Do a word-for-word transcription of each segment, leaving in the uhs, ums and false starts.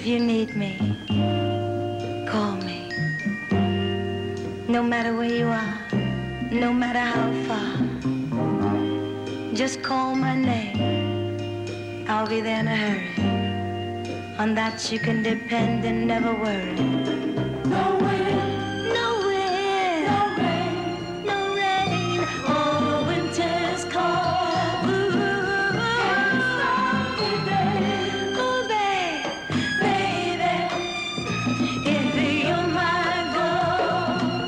If you need me, call me. No matter where you are, no matter how far, just call my name. I'll be there in a hurry. On that you can depend and never worry. No wind, no wind, no rain, no rain. Oh, winter's cold. Ooh, oh, babe, baby, if you're my gold.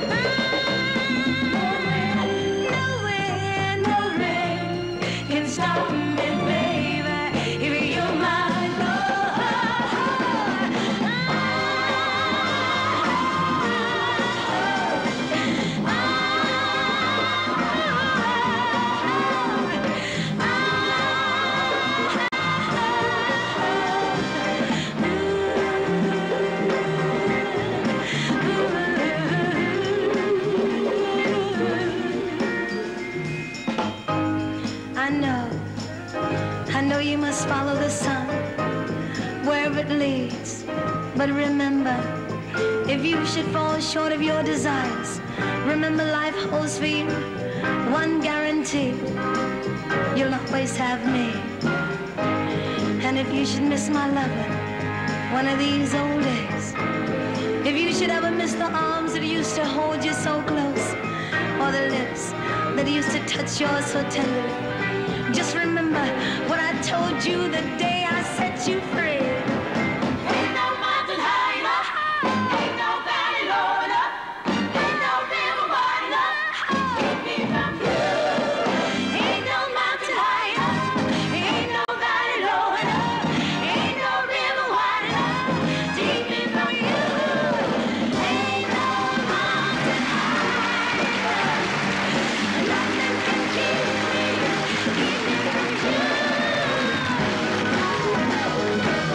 No wind, no rain can stop me, baby, if you're my you must follow the sun wherever it leads. But remember, if you should fall short of your desires, remember life holds for you one guarantee: you'll always have me. And if you should miss my loving one of these old days, if you should ever miss the arms that used to hold you so close, or the lips that used to touch yours so tenderly, just remember what I told you the day I set you free. Ain't no mountain high enough, ain't no valley low enough, ain't no river wide enough to keep me from you. Ain't no mountain high enough, ain't no valley low enough, ain't no river wide enough to keep me from you. Ain't no mountain high enough, nothing can keep me, keep me from you.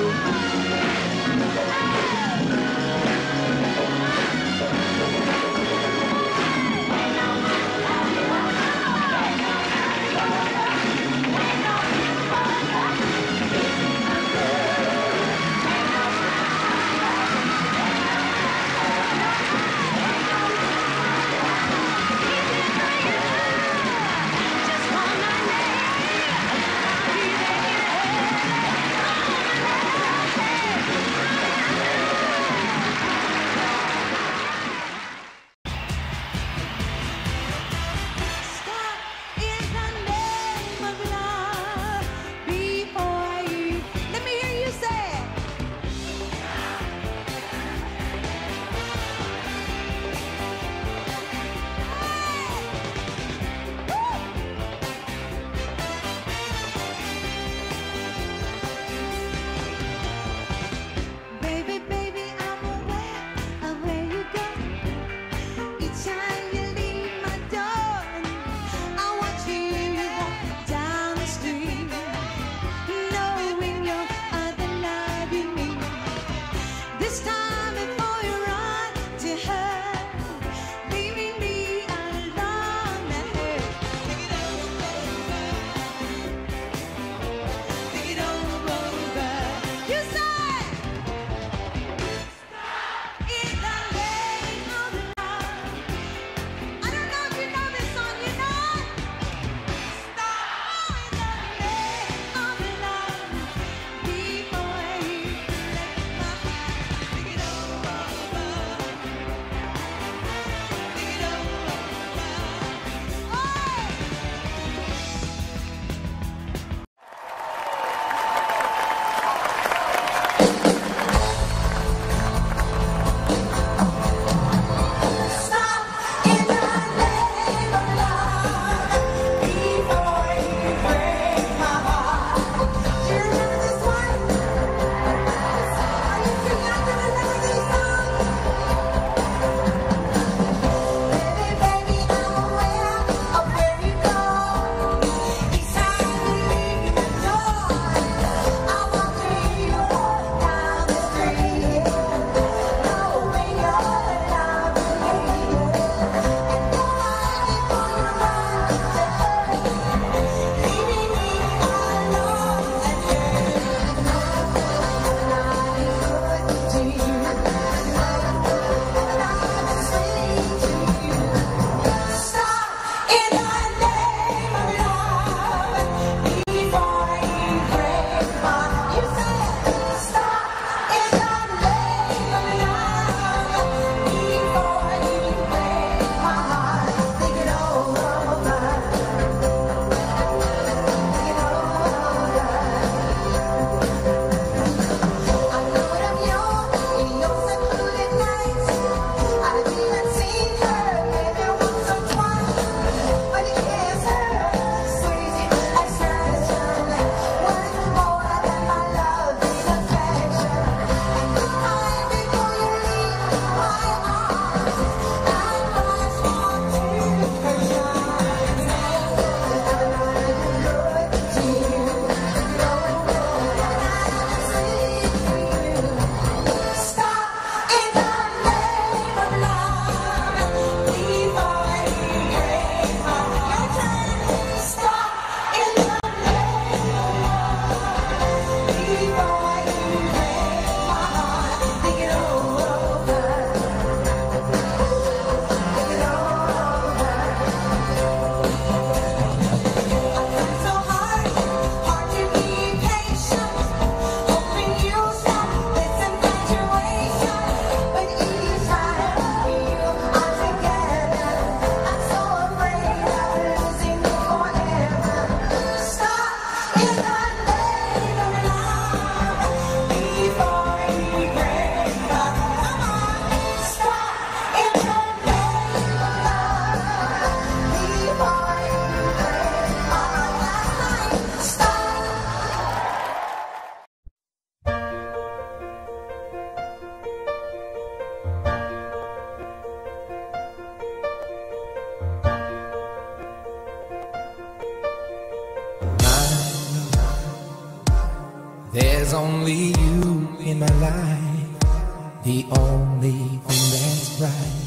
There's only you in my life, the only thing that's right.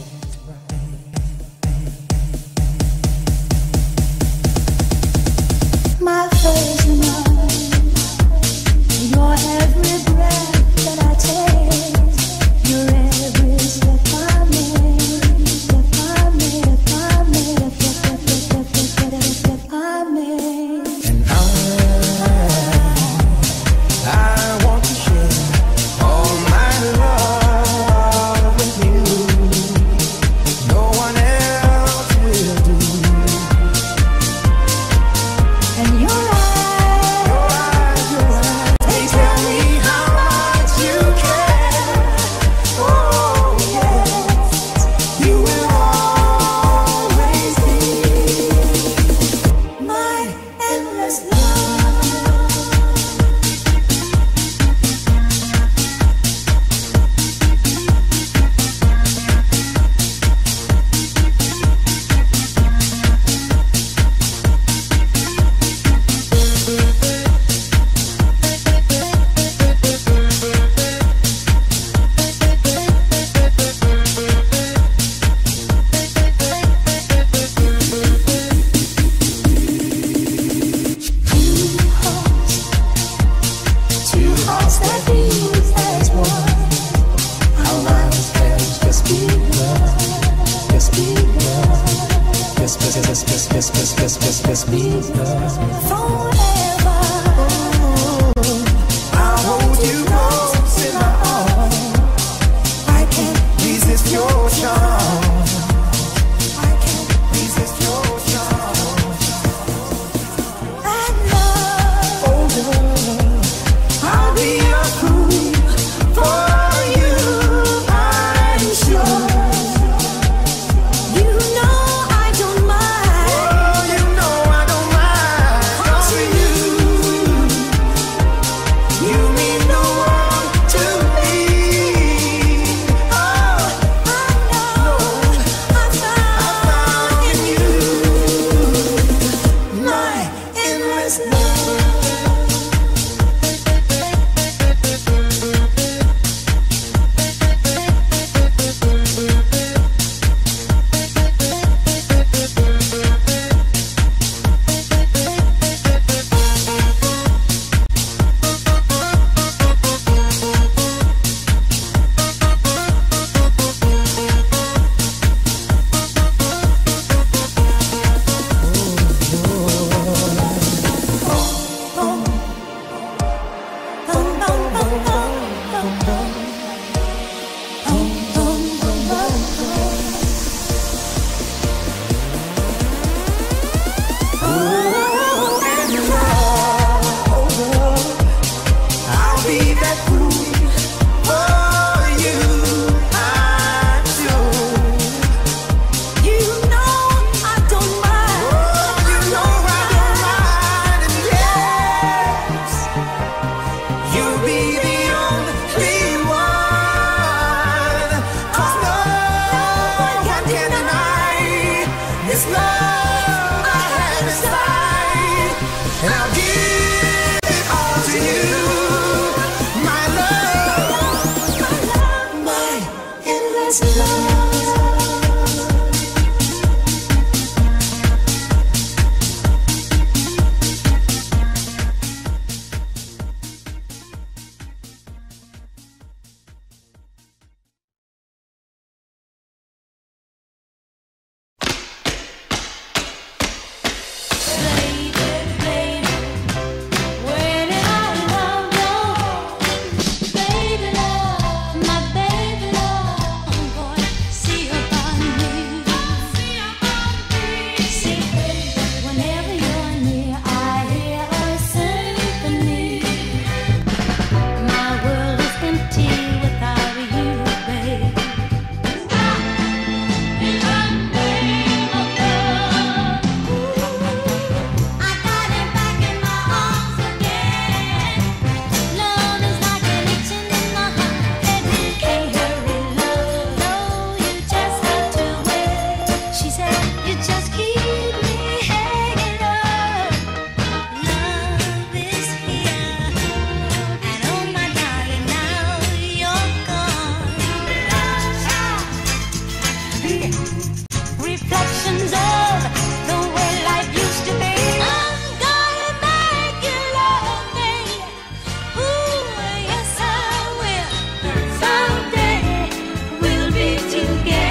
My first love, your every breath that I take, your every step I make, step I make, step I make, step, step, step, step, step, step I make. And I, I want to share all my love with you. No one else will do. And your eyes, Your eyes, your eyes, they tell me how much you care. Oh yes, you will always be my endless love. two hearts that beat as one. Our lives have just begun, just begun, just, just, just, just, just, just, just, just, just begun. Forever, I'll hold you close in my arms. I can't resist your charm. I can't resist your charm. and love. Oh, love, I'll be a fool for you, I'm sure. You know I don't mind. Oh, you know I don't mind. 'Cause for you, you mean the world to me. Oh, I know I found in you my endless love. I'll be that fool for you, I'm sure. You know I don't mind. Oh, you know I don't mind, and yes, you'll be the only one. 'Cause no one can deny this love I have inside, and I'll give it all to you, my love, My endless love. visions of the way life used to be. I'm gonna make you love me. Ooh, yes I will. Someday we'll be together.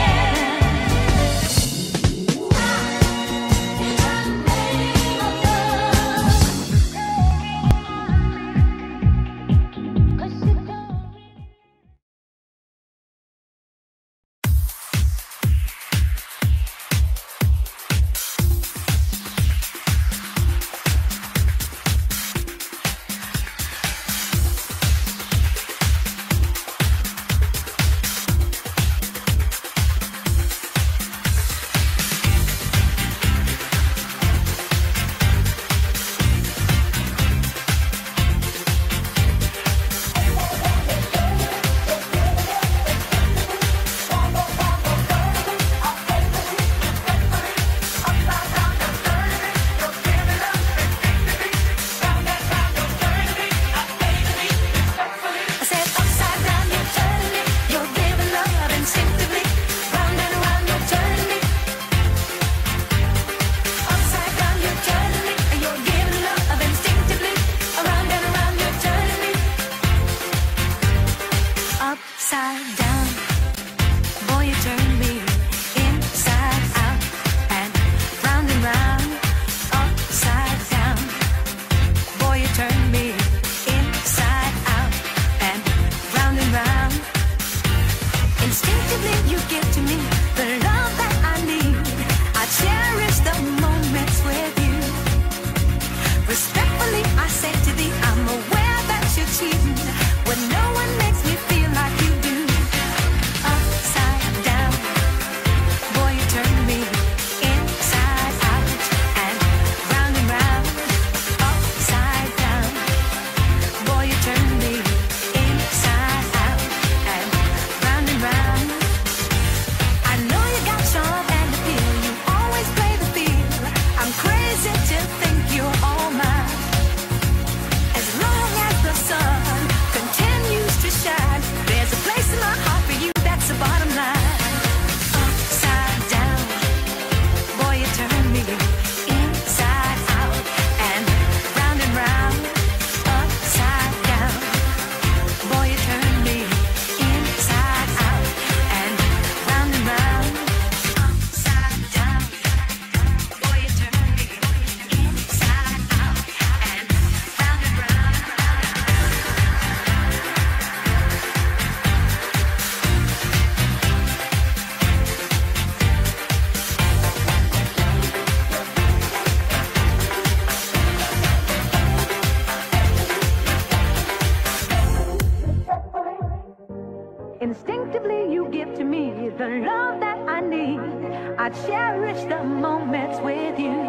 Instinctively you give to me the love that I need. I cherish the moments with you.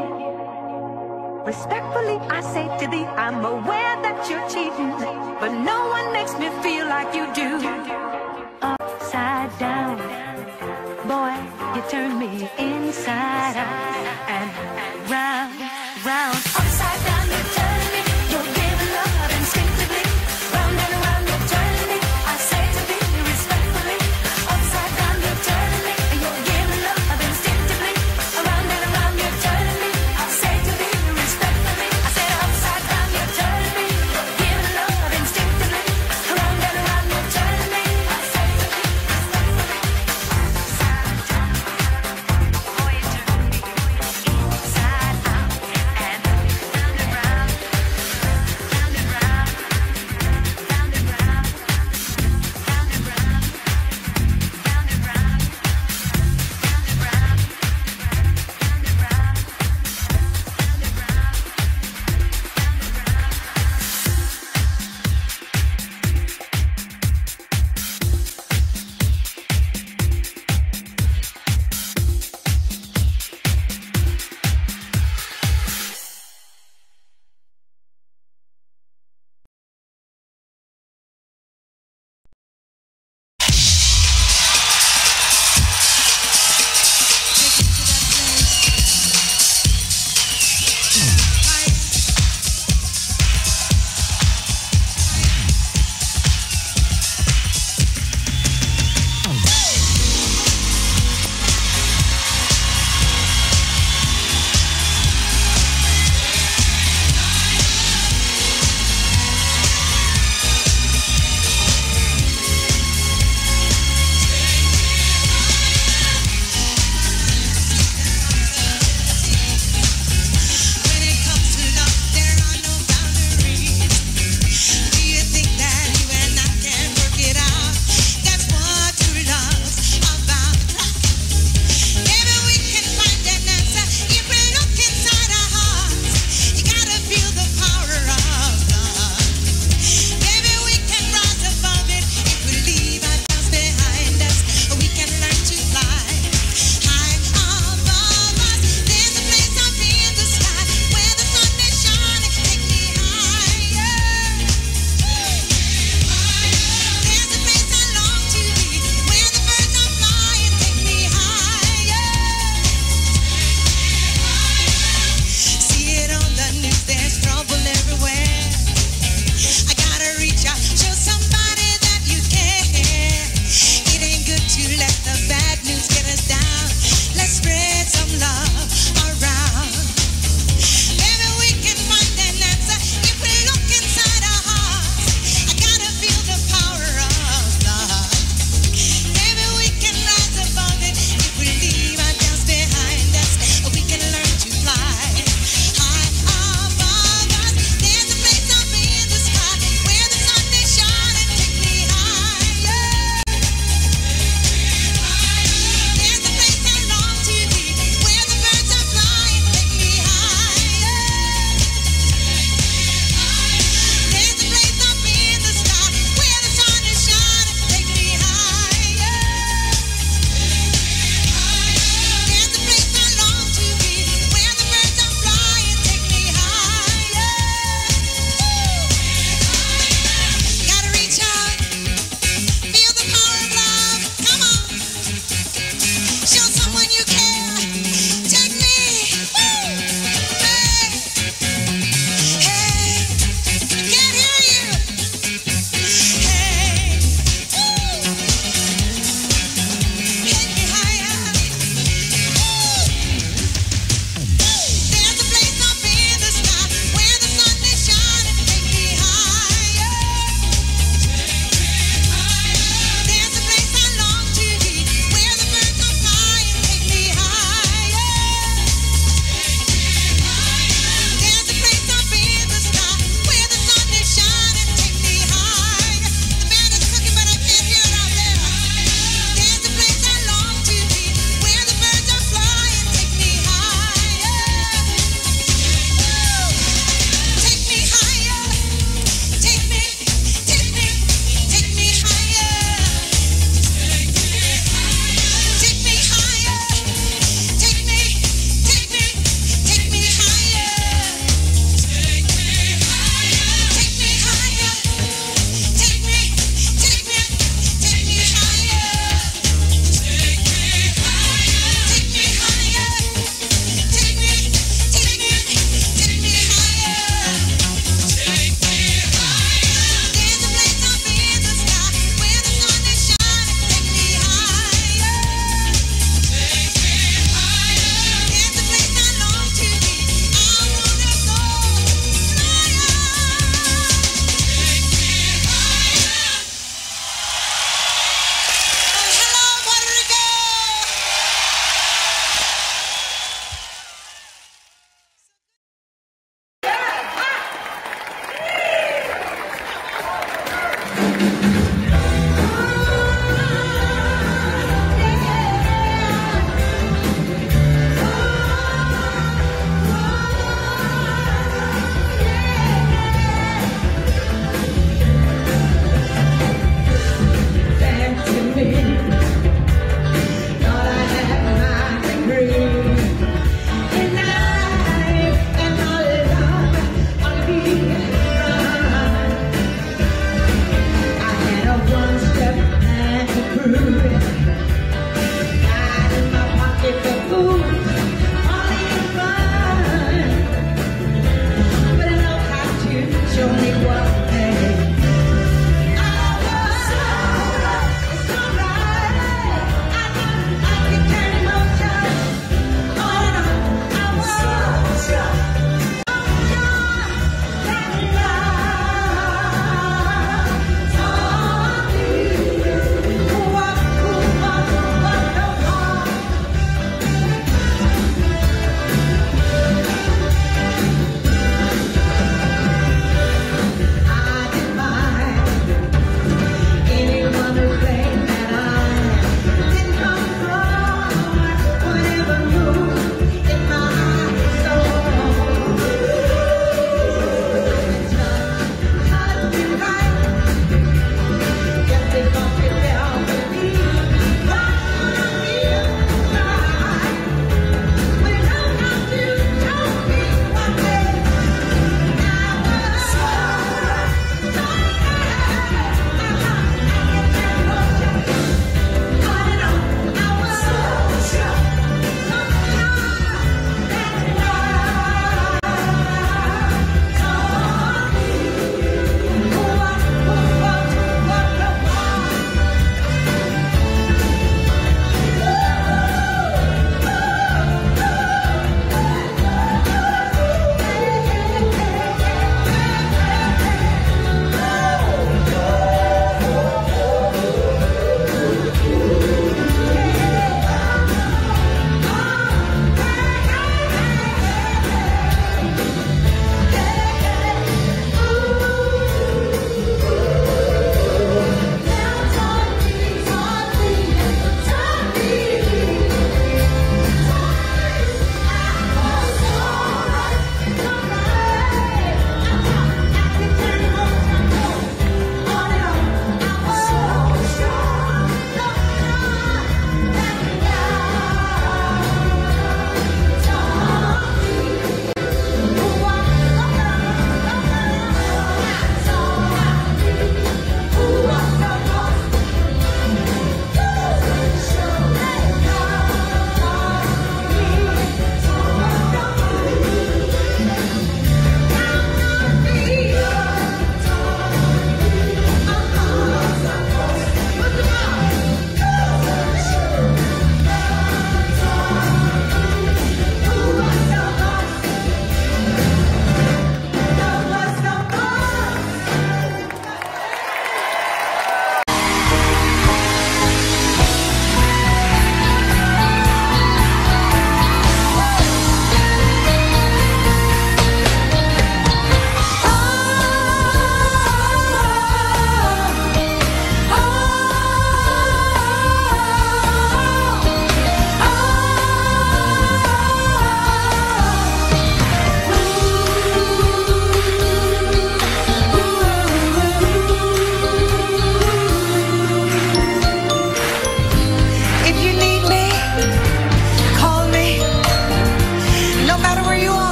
Respectfully I say to thee, I'm aware that you're cheating, but no one makes me feel like you do. Upside down, boy, you turn me inside out and round, round. Upside down, you turn me, you're giving love instinctively. Round and around, you turn me, I say to thee respectfully. Upside down, you turn me, you're giving love instinctively. Around and around, you turn me, I say to thee respectfully. I said upside down, you turn me, you're giving love instinctively. Around and around, you turn me, I say to thee respectfully. Upside down, boy, you turn me inside.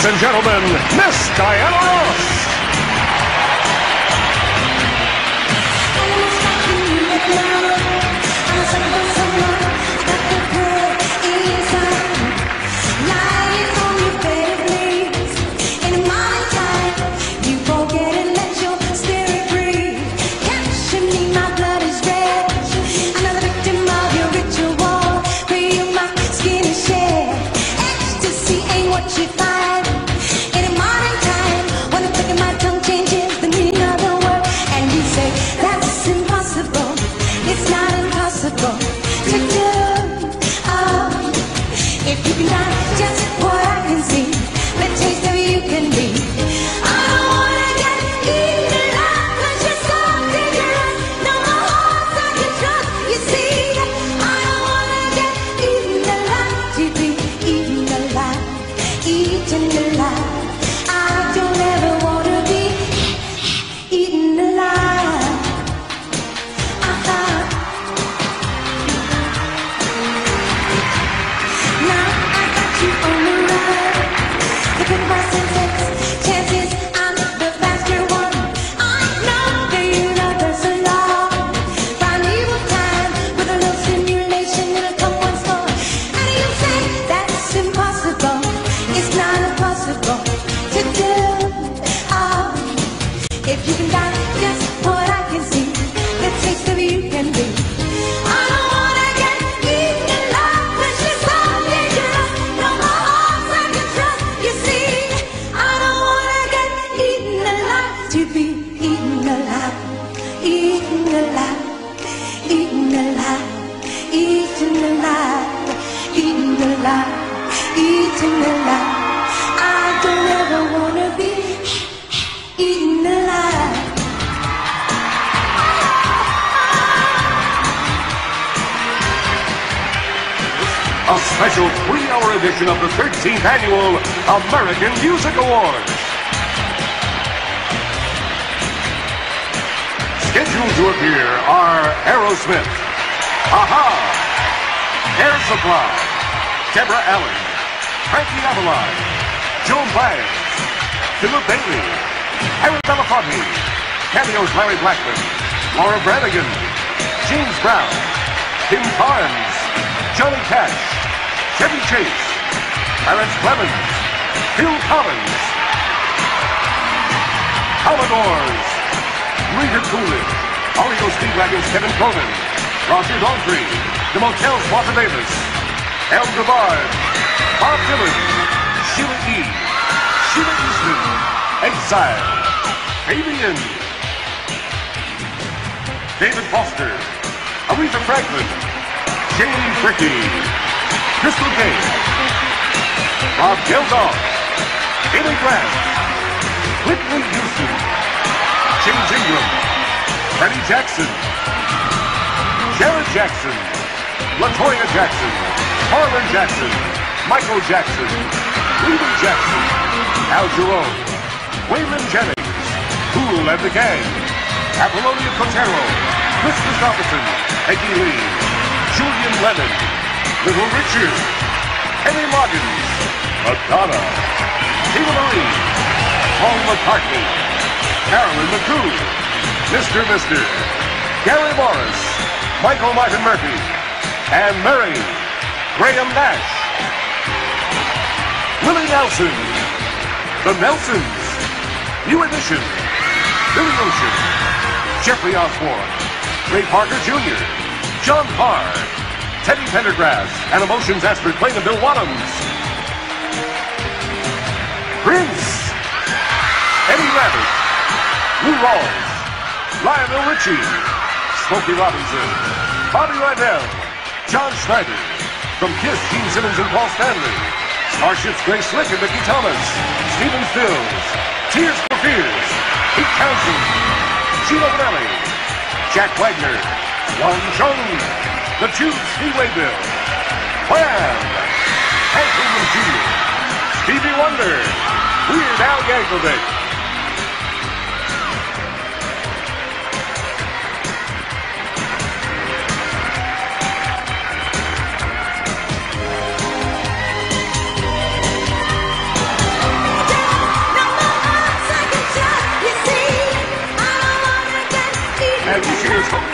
and gentlemen, Miss Diana Ross. A special three-hour edition of the thirteenth Annual American Music Awards. Scheduled to appear are Aerosmith, Aha, Air Supply, Deborah Allen, Frankie Avalon, Joan Baez, Philip Bailey, Aaron Belafonte, cameos Larry Blackman, Laura Branigan, James Brown, Tim Carnes, Johnny Cash, Chevy Chase, Clarence Clemens, Phil Collins, Commodores, Rita Coolidge, R E O Speedwagon's Kevin Cronin, Roger Daltrey, The Motel's Walter Davis, El DeBarge, Bob Dylan, Sheila E., Sheila Easton, Exile, Fabian, David Foster, Aretha Franklin, Jane Brickey, Crystal Gayle, Bob Geldof, Haley Grant, Whitney Houston, James Ingram, Freddie Jackson, Jared Jackson, LaToya Jackson, Harlan Jackson, Michael Jackson, Reuben Jackson, Al Jarreau, Waylon Jennings, Kool and the Gang, Apollonia Kotero, Chris Christopherson, Peggy Lee, Julian Lennon, Little Richard, Henry Loggins, Madonna, Tina Marie, Paul McCartney, Carolyn McCoo, Mister Mister, Gary Morris, Michael Martin Murphy, and Mary Graham Nash. Willie Nelson, The Nelsons, New Edition, Billy Ocean, Jeffrey Osborne, Ray Parker Junior, John Parr, Teddy Pendergrass, and Emotions Astrid Quain and Bill Wadhams. Prince, Eddie Rabbit, Lou Rawls, Lionel Richie, Smokey Robinson, Bobby Rydell, John Schneider, from Kiss, Gene Simmons and Paul Stanley, Starships Grace Slick and Mickey Thomas, Stephen Stills, Tears for Fears, Pete Townsend, Gino Vanelli, Jack Wagner, Wang Chung, The Tube Speedway Bill, Wham, Hank Williams Junior, Stevie Wonder, Weird Al Yankovic. here's host,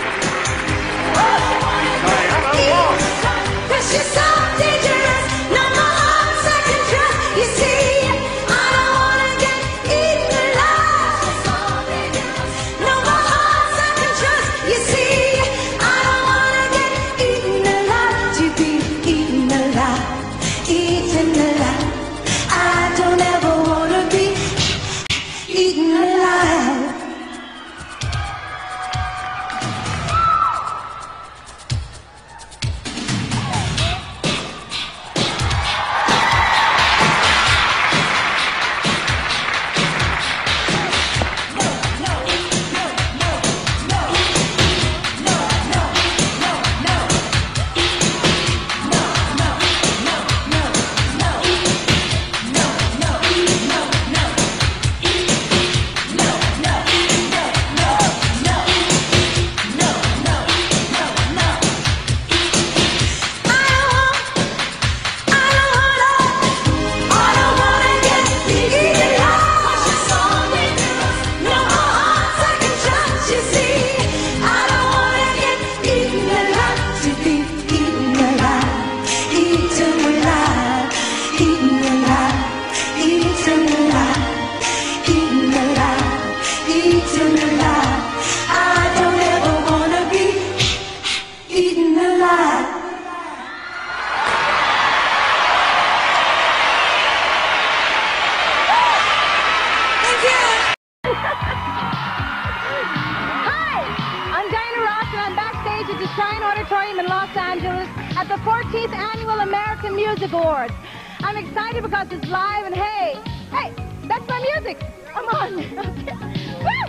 Diana Ross. Cause you're so dangerous, no more hearts I can trust. You see, I don't wanna get eaten alive. No more hearts I can trust. You see, I don't wanna get eaten alive. To be eaten alive, eaten alive. I don't ever wanna be eaten alive. In Los Angeles at the fourteenth Annual American Music Awards. I'm excited because it's live and hey, hey, that's my music. Come on. Woo!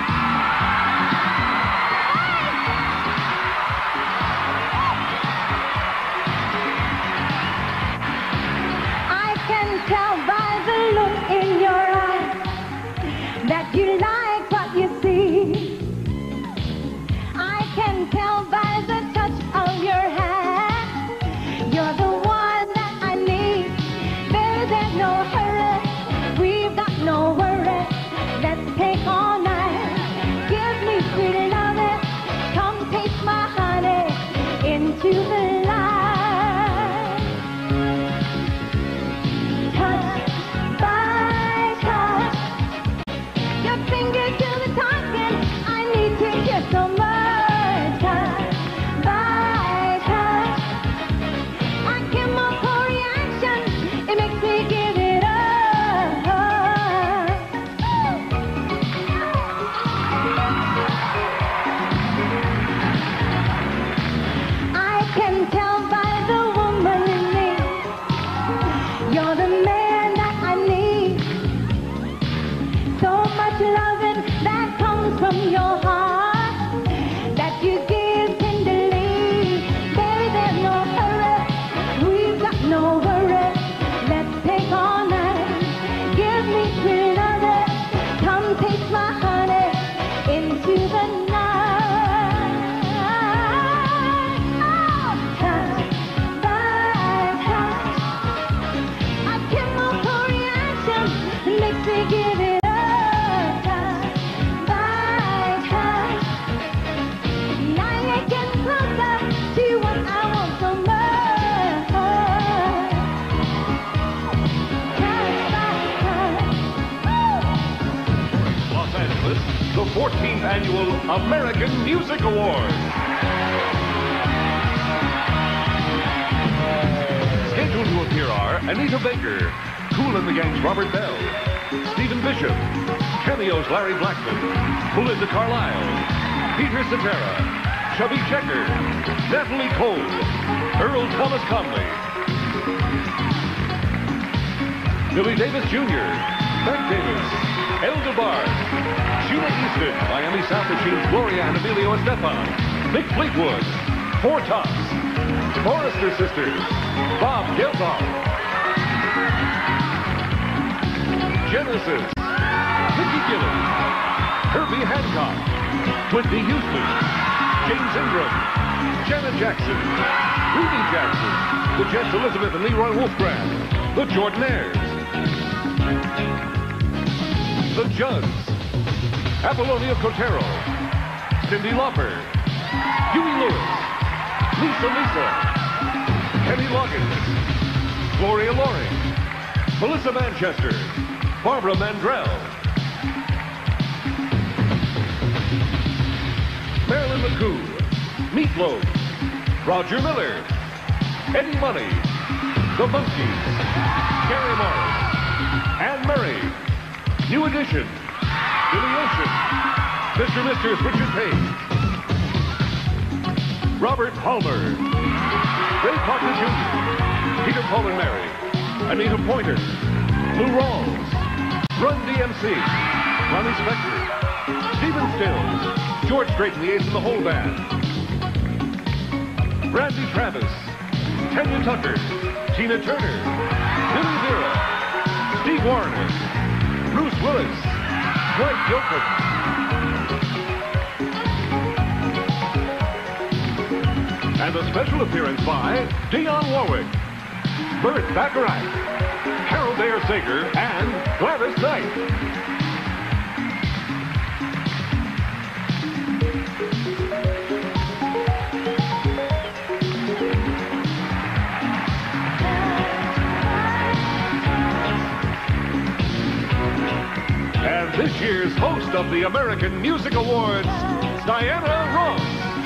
I can tell by the look in your eyes that you like what you see. I can tell by the touch of your hand, you're the one that I need. Baby, there's no hurry, we've got no worry. Let's take all night, give me sweet loving. Come taste my honey into the light. Touch by touch, your fingers do the talking. I need to hear so much. The fourteenth Annual American Music Awards. Scheduled to appear are Anita Baker, Kool and the Gang's Robert Bell, Stephen Bishop, Cameo's Larry Blackmon, Belinda Carlisle, Peter Cetera, Chubby Checker, Natalie Cole, Earl Thomas Conley, Billy Davis Junior, Beck Davis, Elda Barr, Sheila Easton, Miami Sound Machine's Gloria and Emilio Estefan, Mick Fleetwood, Four Tops, Forrester Sisters, Bob Geldof, Genesis, Mickey Gilley, Herbie Hancock, Whitney Houston, James Ingram, Janet Jackson, Ruby Jackson, the Jets Elizabeth and Leroy Wolfgram, the Jordanaires, the Judds, Apollonia Cotero, Cyndi Lauper, Huey Lewis, Lisa Lisa, Kenny Loggins, Gloria Loring, Melissa Manchester, Barbara Mandrell, Marilyn McCoo, Meatloaf, Roger Miller, Eddie Money, The Monkees, Gary Morris, Anne Murray, New Edition, Billy Ocean, Mister and Missus Richard Page, Robert Palmer, Ray Parker Junior, Peter Paul and Mary, Anita Pointer, Lou Rawls, Run D M C, Ronnie Spector, Stephen Stills, George Strait and the Ace and the Whole Band, Randy Travis, Tanya Tucker, Tina Turner, Billy Vera, Steve Wariner, Bruce Willis, Dwight Yoakam, and a special appearance by Dionne Warwick, Burt Bacharach, Carol Dare Sager, and Gladys Knight. And this year's host of the American Music Awards, Diana Ross.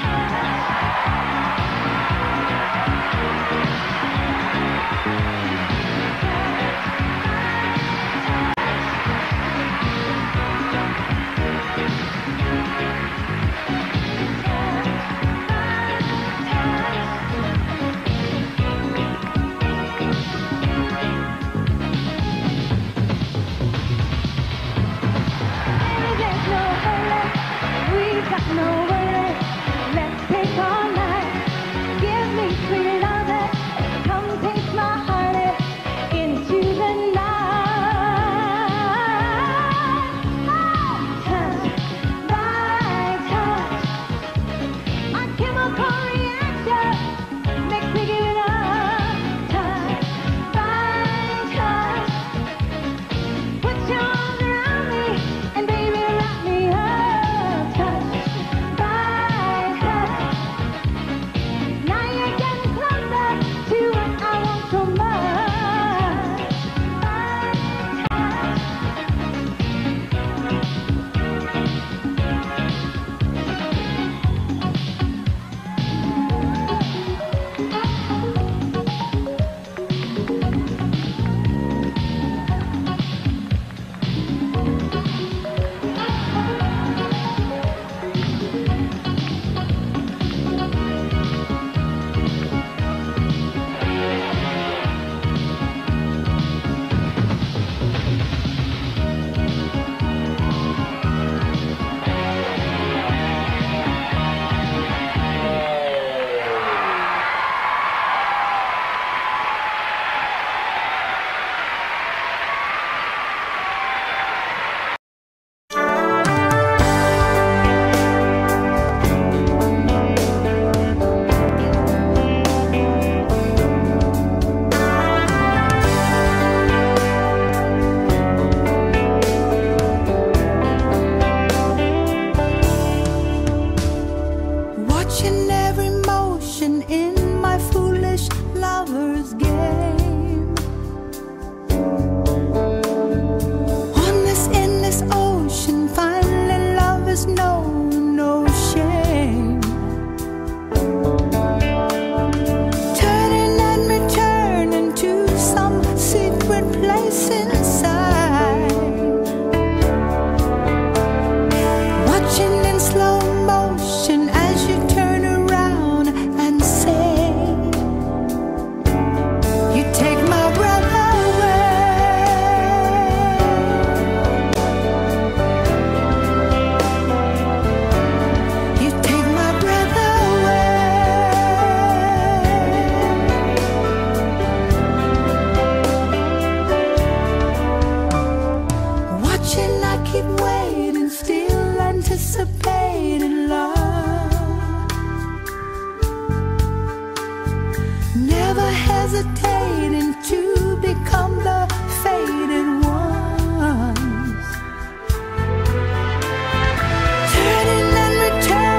hesitating to become the faded ones, turning and returning.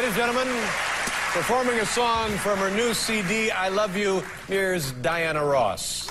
Ladies and gentlemen, performing a song from her new C D, I Love You, here's Diana Ross.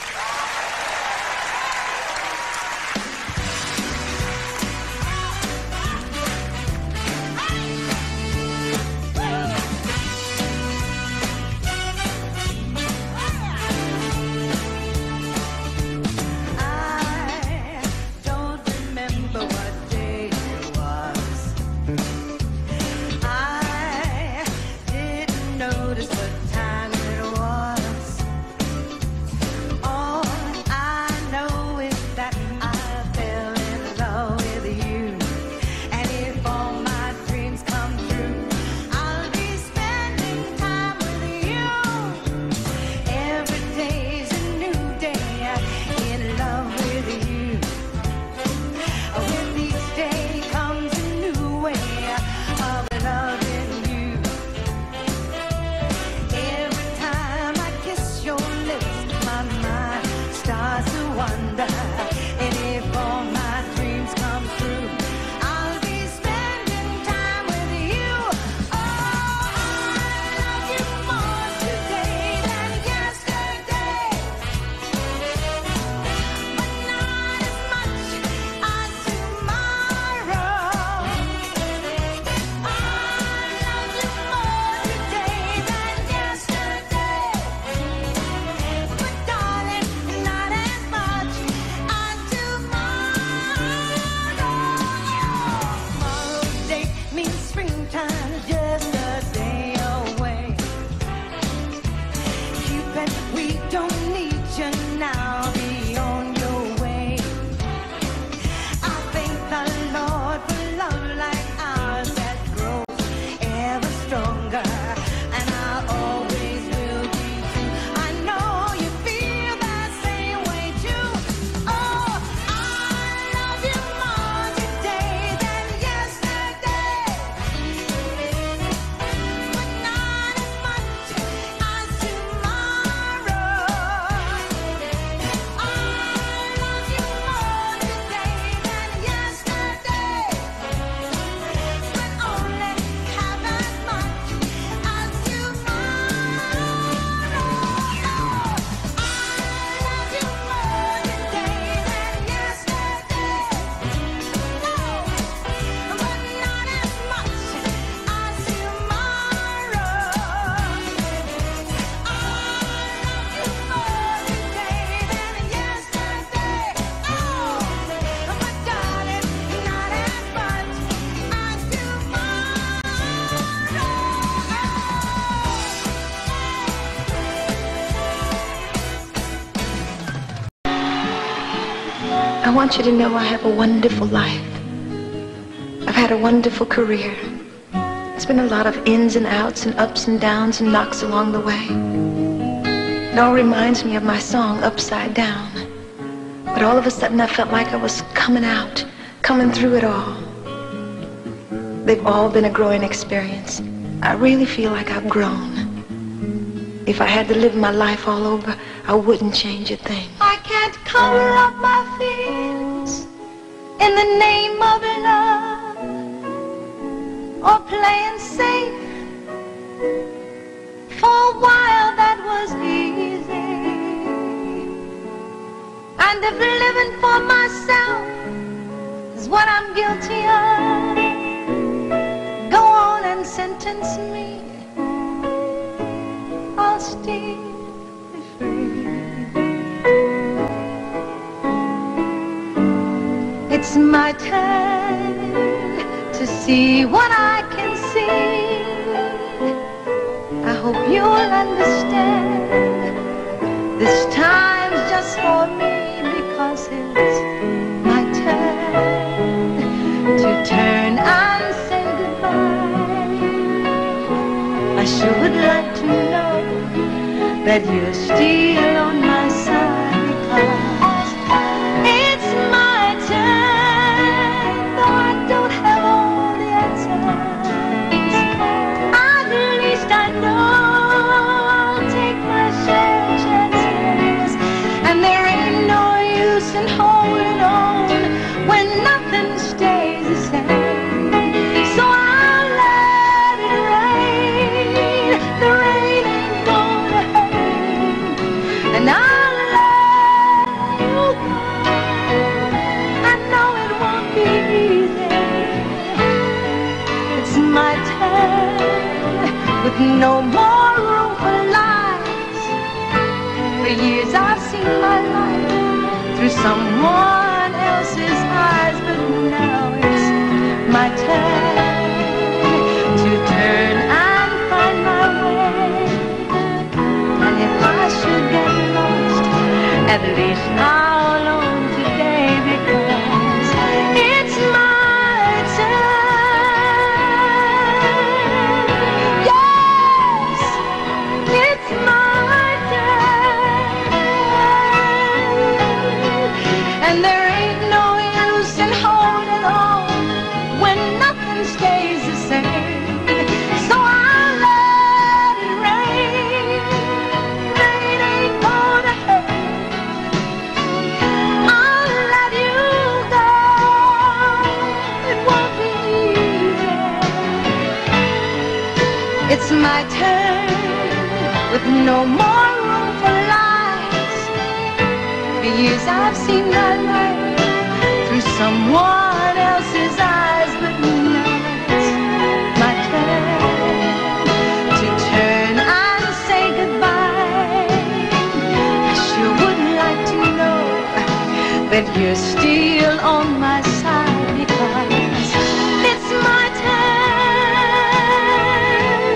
I want you to know I have a wonderful life. I've had a wonderful career. It's been a lot of ins and outs and ups and downs and knocks along the way. It all reminds me of my song, Upside Down. But all of a sudden I felt like I was coming out, coming through it all. They've all been a growing experience. I really feel like I've grown. If I had to live my life all over, I wouldn't change a thing. I can't cover up my feelings in the name of love or playing safe. For a while that was easy, and if living for myself is what I'm guilty of, go on and sentence me, I'll still be free. It's my turn to see what I can see. I hope you'll understand. This time's just for me, because it's my turn to turn and say goodbye. I sure would like to know that you're still on my side, because it's my turn, though I don't have all the answers. At least I know I'll take my share of chances, and there ain't no use in holding on when nothing stays the same. So I'll let it through someone else's eyes, but now it's my turn to turn and find my way. And if I should get lost, at least I'll know today, because it's my turn. Yes, it's my turn. And there ain't no use in holding on when nothing stays the same. So I'll let it rain. Rain ain't gonna hurt. I'll let you go. It won't be easy. It's my turn with no more room for lies. For years I've seen my life through someone else's eyes, but now it's my turn to turn and say goodbye. I sure would like to know that you're still on my side, because it's my turn.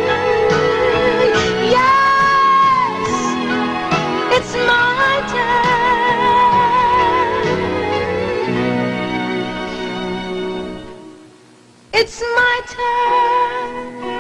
Yes, it's my turn. It's my turn.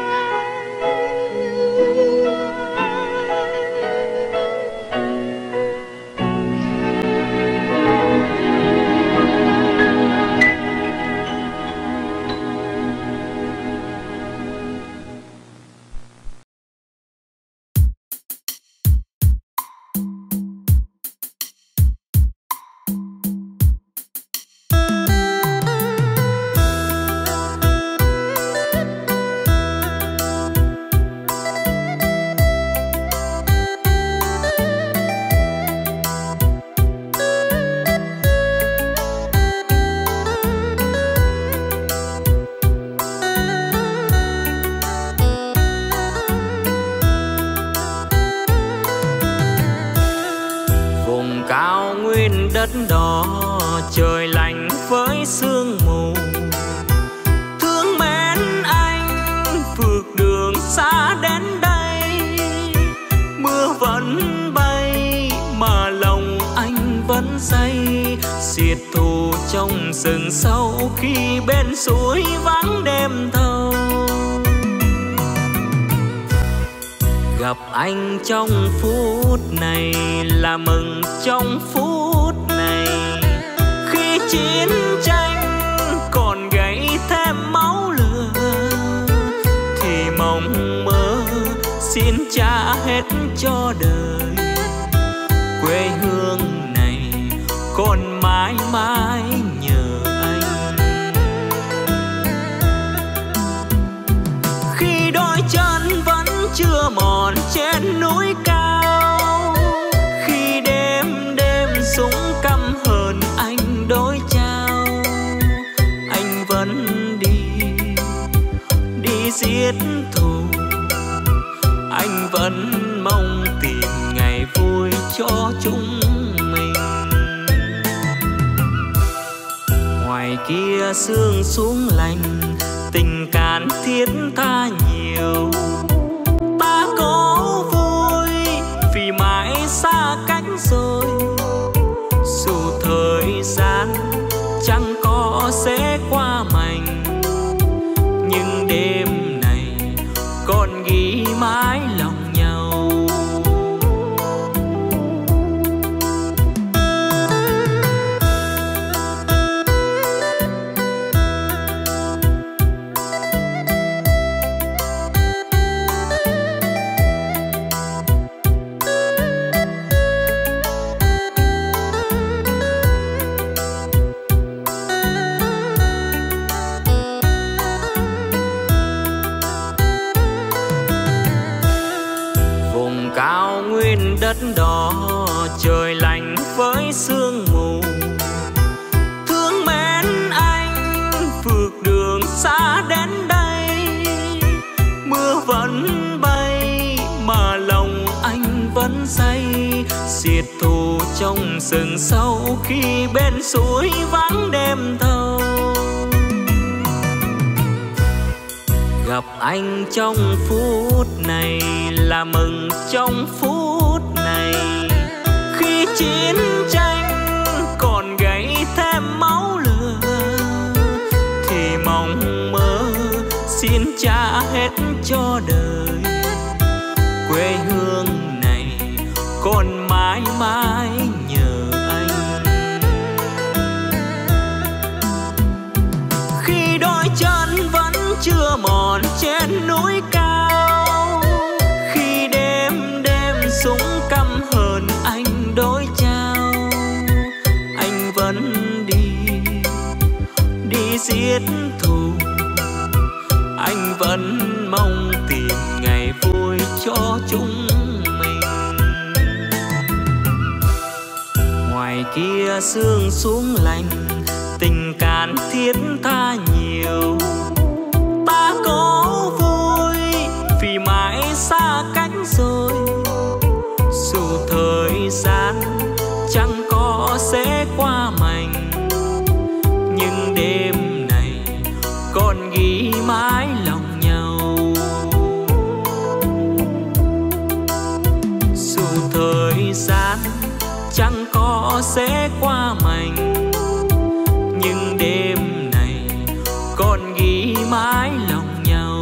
Vùng cao nguyên đất đỏ, trời lạnh với sương mù. Thương mến anh, phượt đường xa đến đây. Mưa vẫn bay mà lòng anh vẫn say. Xiết thù trong rừng sâu khi bên suối vắng đêm thâu. Gặp anh trong phút này là mừng trong phút này. Khi chiến tranh còn gãy thêm máu lửa, thì mộng mơ xin trả hết cho đời. Quê hương này còn mãi mãi nhờ anh. Khi đôi chân vẫn chưa mòn trên núi cao, khi đêm đêm súng căm hờn anh đối trao, anh vẫn đi đi giết thù. Anh vẫn mong tìm ngày vui cho chúng mình. Ngoài kia sương xuống lạnh, tình cảm thiết tha nhiều. Ta có vui vì mãi xa cách rồi, dù thời gian chẳng có sẽ qua mành, nhưng đêm này còn ghi mãi lòng nhau. trong rừng sâu khi bên suối vắng đêm thâu. Gặp anh trong phút này là mừng trong phút này, khi chiến tranh còn gầy thêm máu lửa thì mong mơ xin trả hết cho đời. Quê hương này còn mãi mãi nhờ anh. Khi đôi chân vẫn chưa mòn trên núi cao, khi đêm đêm súng căm hờn anh đối trao, anh vẫn đi đi giết thù. Anh vẫn mong tìm ngày vui cho chúng mình. Ngoài kia sương xuống lạnh, tình cạn thiết tha nhiều. Ta có vui vì mãi xa cách rồi, dù thời gian chẳng có sẽ qua mành, nhưng đêm này còn ghi mãi lòng nhau. Dù thời gian chẳng có sẽ qua mành, nhưng đêm này còn ghi mãi lòng nhau.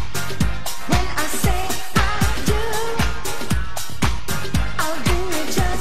When I say I do, I'll do it just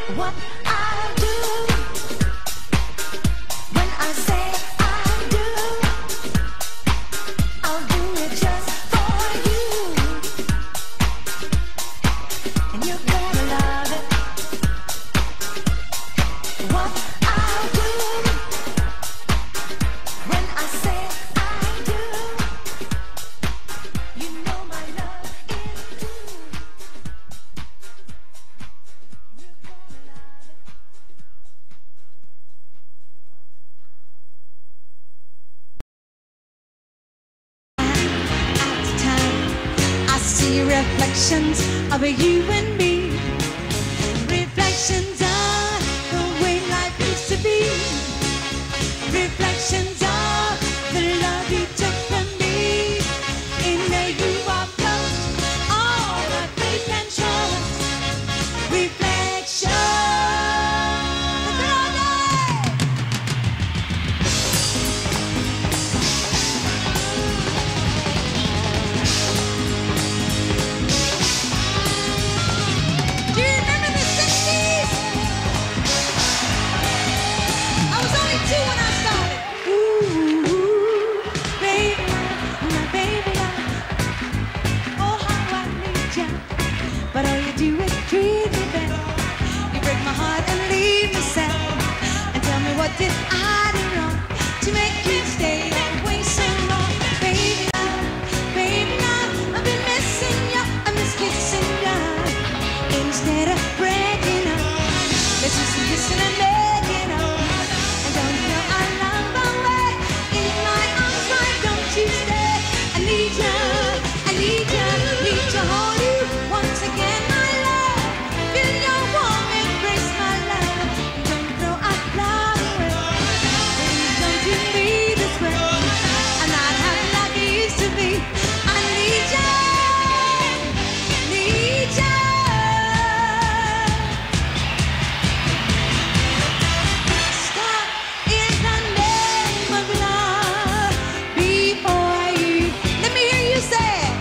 what I do. When I say I do, I'll do it just for you. And you're gonna love it. What I do. When I say I do, you know my love is true. You're gonna love it. After time, I see reflections of you and me. Reflections of the way life used to be. Reflections of the love you took from me. In there you are close, all my faith and trust. Reflection. Look at all that. Do you remember the sixties? I was only two when I started. Ooh, baby, my baby, oh how I need you. But all you do is treat me bad. You break my heart and leave me sad. And tell me what did I do wrong to make you stay away so long, baby, baby, I've been missing you, I miss kissing you. Instead of breaking up, let's just listen and making up. And don't throw our love away. In my arms, why don't you stay? I need you, I need you, need to hold you once again, my love. Feel your warm embrace, my love. Don't throw our love away. Please don't do me this way. I'm not happy like I used to be. I need you, need you. Stop in the name of love before you. Let me hear you say it.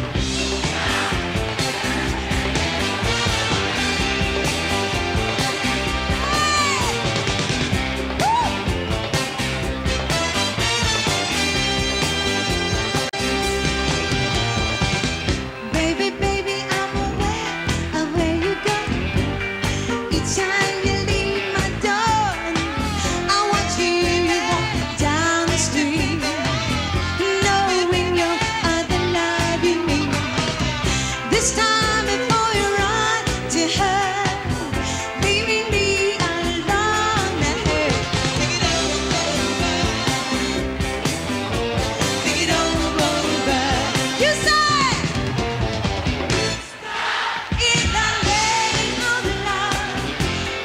Baby, baby, I'm aware of where you go. Each time you leave my door, I watch you walk down the street, knowing your other love you need. This time before you run to her, leaving me alone at her. Think it over, think it over. You say, in the name of love,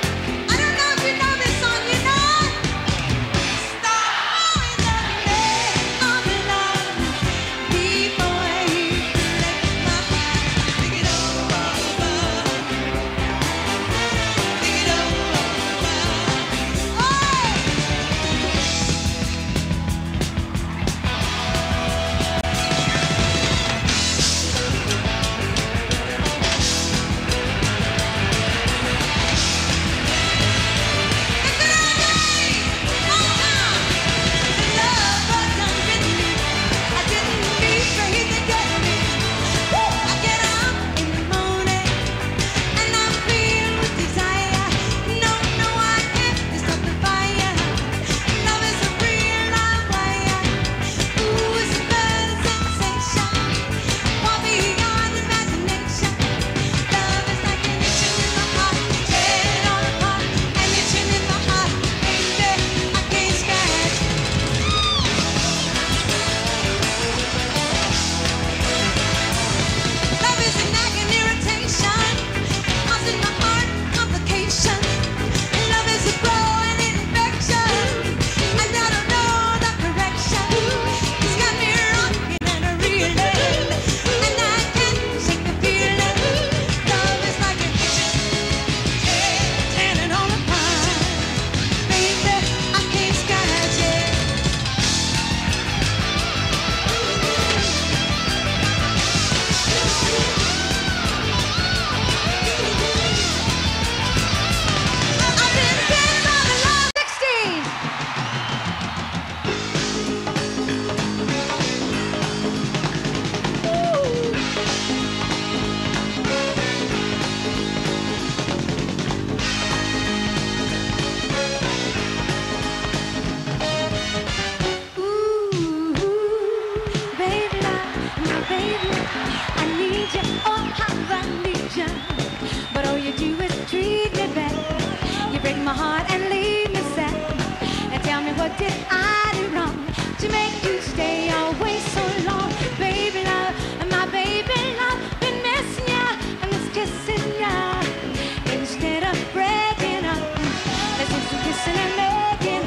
my heart and leave me sad. And tell me, what did I do wrong to make you stay away so long? Baby love, my baby love, been missing ya and it's kissing ya. Instead of breaking up, let's do some kissing and making.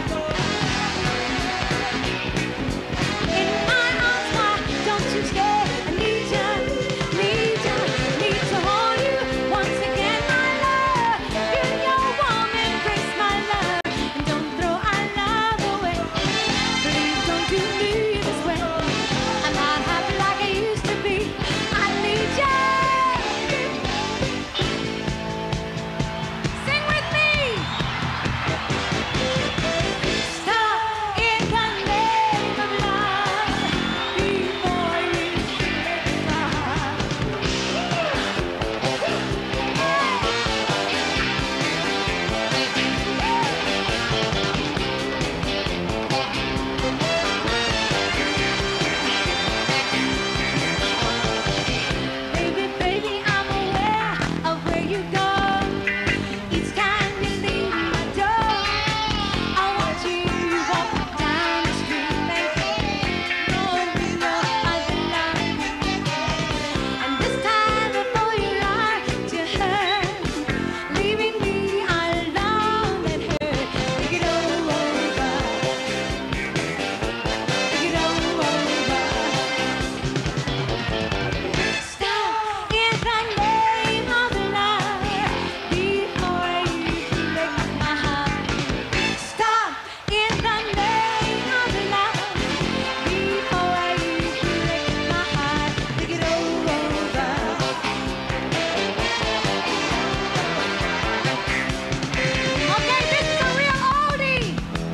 In my arms, why don't you stay? I need ya, need ya, need to hold you once again, my love. Feel your warm embrace, my love, and don't throw our love away. Please don't do me this way. I'm not happy like I used to be. I need ya. Sing with me. Stop in the name of love before you break my heart. Baby, baby, I'm aware of where you go. Each time you leave my door, I watch you walk down the street and no, no other love. And this time before you lie to her, leaving me alone and hurt. Think it over, think it over. Stop in the name of love before you break my heart. Stop in the name of love before you break my heart. Think it over. Okay, this is a real oldie.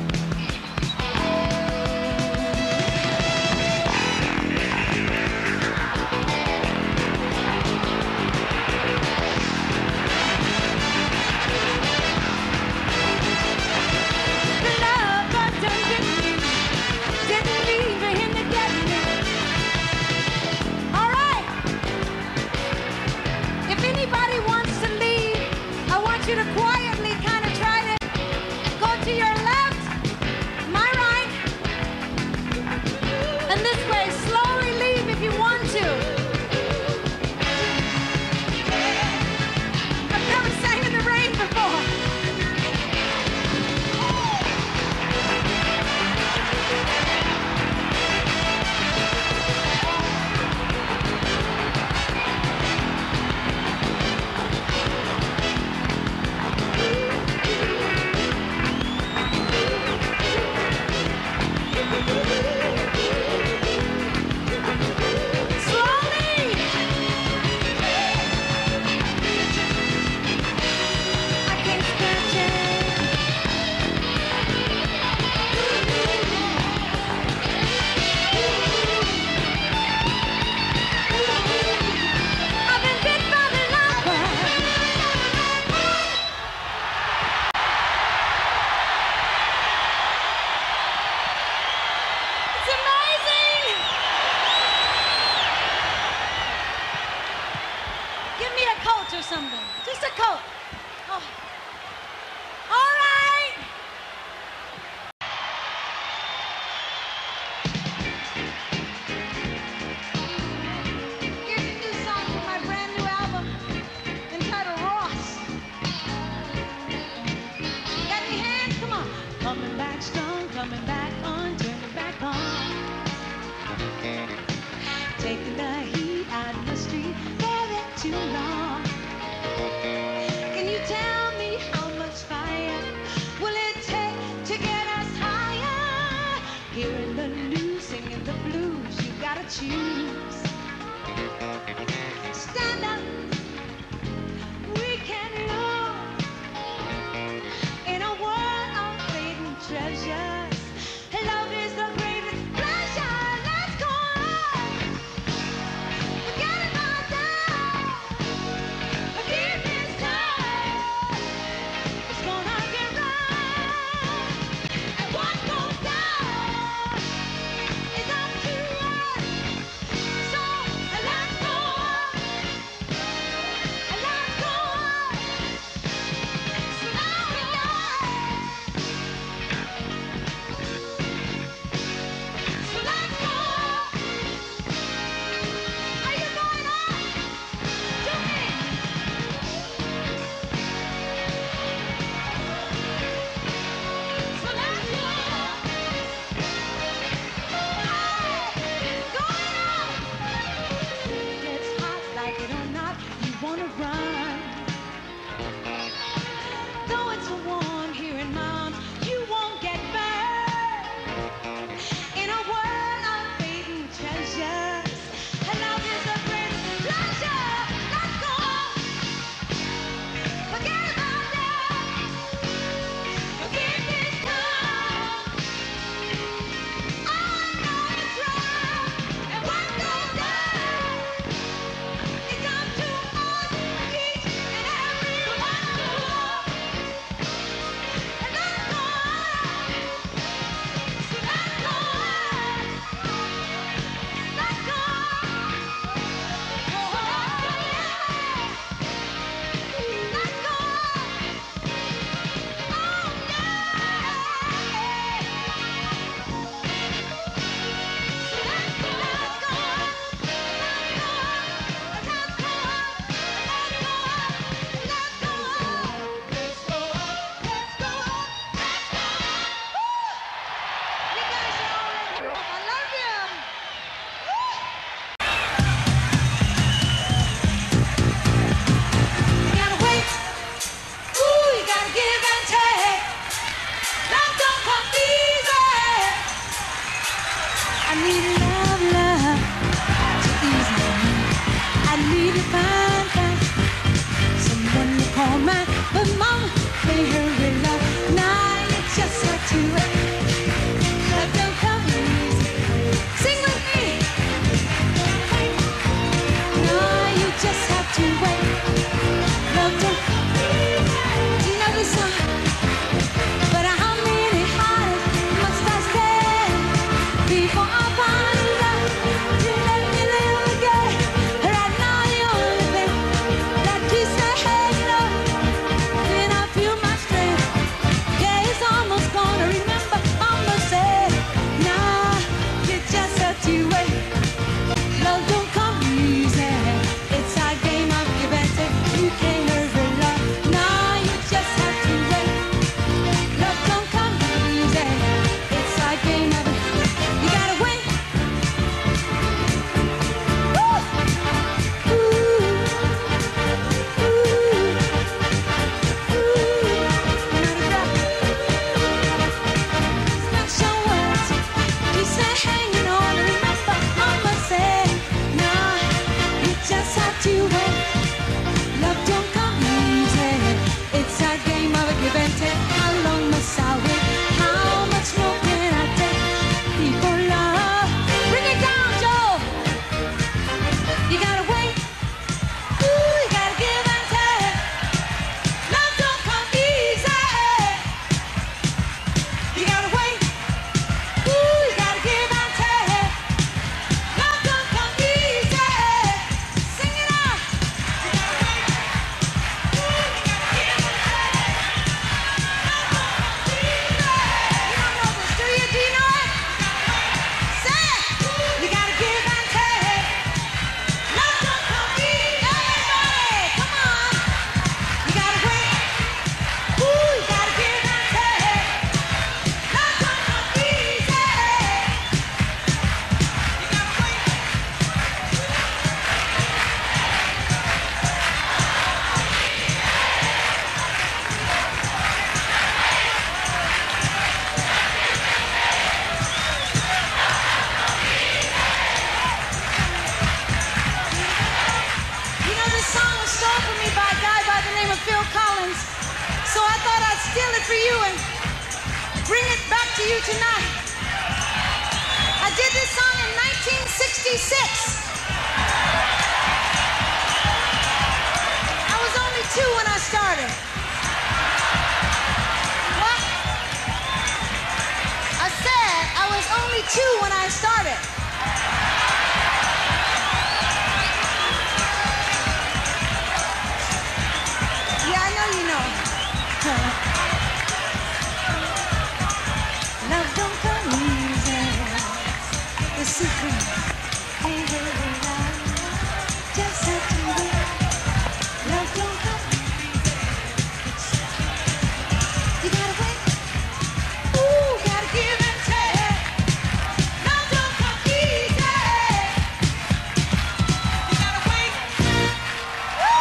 The love God done with me didn't leave for him to get me. All right. If anybody wants to leave, I want you to quietly kind of try to go to your left, my right, and this way. Slowly leave if you want to. I've never sang in the rain before. Slowly. I can't scratch it. I've been bit by the lover. It's amazing. Give me a coat or something. Just a coat. Oh. All right. Here's a new song from my brand new album entitled Ross. Got any hands? Come on. Coming back strong, coming back on, turning back on. Taking the heat out of the street, very too long. Can you tell me how much fire will it take to get us higher? Hearing the news, singing the blues, you gotta choose. Stand up, we can lose in a world of fading treasures. Love is the greatest pleasure. Let's go on. Forget about that. Forgive this time. It's gonna get right. And what goes down is up to us. So let's go on. mine. But mama, they hurry love. Now you just have to wait. Love don't come easy. Sing with me. No, you just have to wait. Love don't come easy. You know this song? But how many hearts must I stand before I find love to let me live again? Right now the only thing that keeps my head up, when I feel my strength, yeah, it's almost gone. Remember, mama said, nah, you just have to wait. Love don't come easy. It's a game of give and take. You can't hurry love. Nah, you just have to wait. Love don't come easy. It's a game of you gotta wait. Ooh. Ooh. Ooh. Ooh. Not a drop. Special words. She said hanging on. Remember, mama said, nah, you just have to wait. Love don't come easy. It's a game of a give and take. How long must I wait? How much more can I take? People love. Bring it down, Joe. You gotta wait. Ooh, you gotta give and take. Love don't come easy. You gotta wait. Ooh, you gotta give and take. Love don't come easy. Sing it out. You gotta wait. Ooh, you gotta give and take. Love don't come easy. You don't know this, do you? Do you know it? Say it. You gotta give and take. Love don't come easy. Everybody, come on. You gotta wait. Ooh, you gotta give and take. Love don't come easy. You gotta wait. You know, this song was stolen from me by a guy by the name of Phil Collins. So I thought I'd steal it for you and bring it back to you tonight. I did this song in nineteen sixty-six. I was only two when I started. What? I said I was only two when I started. Yeah, I know you know. Love don't come easy. The secret ain't very loud. Just have to wait. Love don't come easy. You gotta wait. Ooh, gotta give and take. Love don't come easy. You gotta wait. Woo!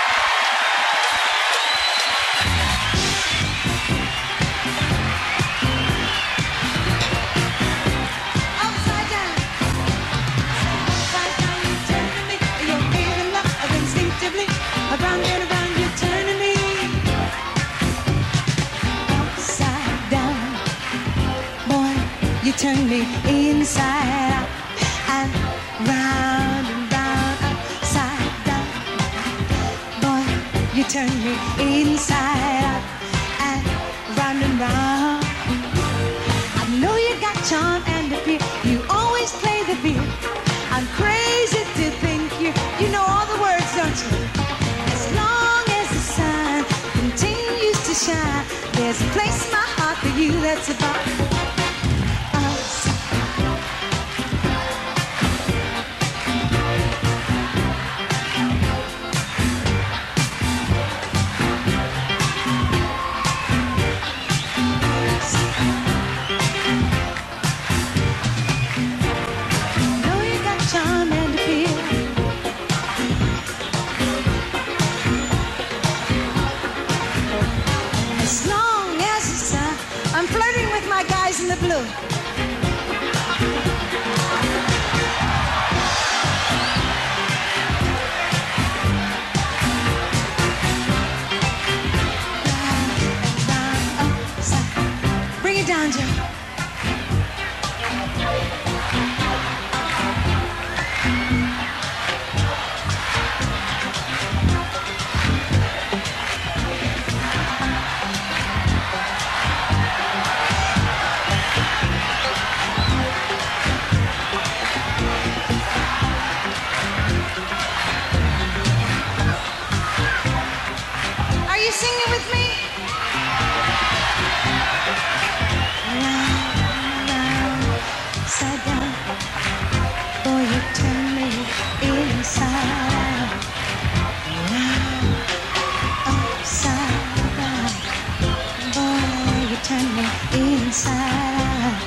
Upside down. Upside down, you turn to me. You're feeling love instinctively. Around and around, you turn to me. Upside down. Boy, you turn me inside out. And round and round, upside down. Boy, you turn me inside out. And round and round. I know you got charm and appeal. You always play the field. I'm crazy to think you. You know all the words, don't you? As long as the sun continues to shine, there's a place in my heart for you that's about us. Know you got charm and appeal. As long as the sun, I'm flirting with my guys in the blue. sing it with me? Round, round, upside down. Boy, you turn me inside out. Round, upside down. Boy, you turn me inside out.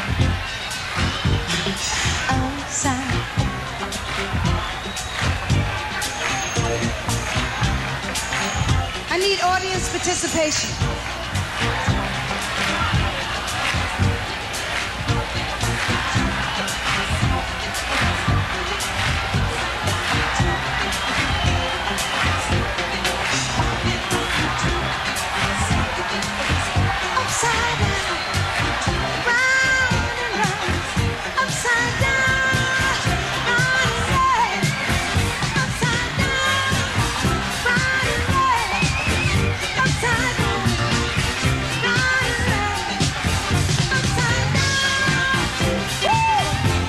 Outside. I need audience participation. Upside down, round and round. Upside down, round and round. Upside down, round and round. Upside down, round and round. Upside down. Woo!